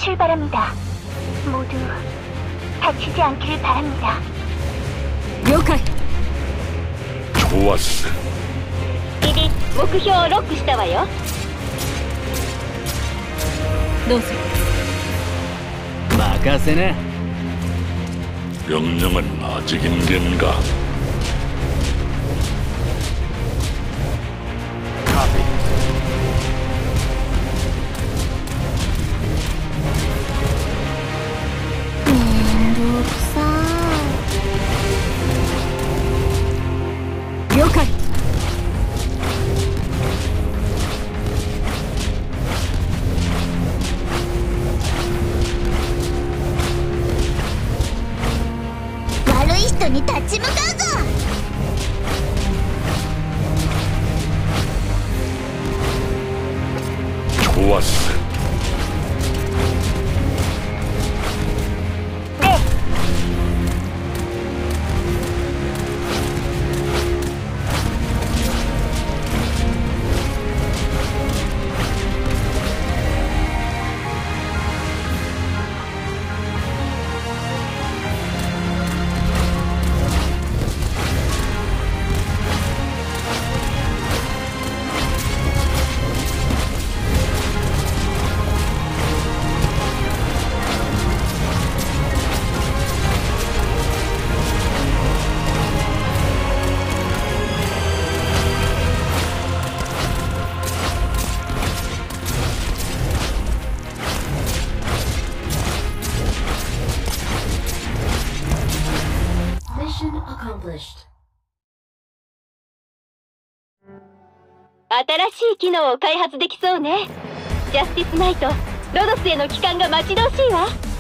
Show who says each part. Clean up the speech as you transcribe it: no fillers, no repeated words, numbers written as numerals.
Speaker 1: 출발합니다. 모두 다치지 않기를 바랍니다.
Speaker 2: 了解。
Speaker 3: 좋았어.
Speaker 1: リリ、目標をロックしたわよ。
Speaker 2: どうぞ。任せな。
Speaker 3: 명령은 아직인가?
Speaker 4: Copy.
Speaker 1: 네,
Speaker 2: 了解。
Speaker 1: 悪い人に立ち向かうぞ。
Speaker 3: 좋았어.
Speaker 1: 네.
Speaker 5: Mission accomplished.
Speaker 1: 新しい機能を開発できそうね。ジャスティスナイト、ロドスへの帰還が待ち遠しいわ。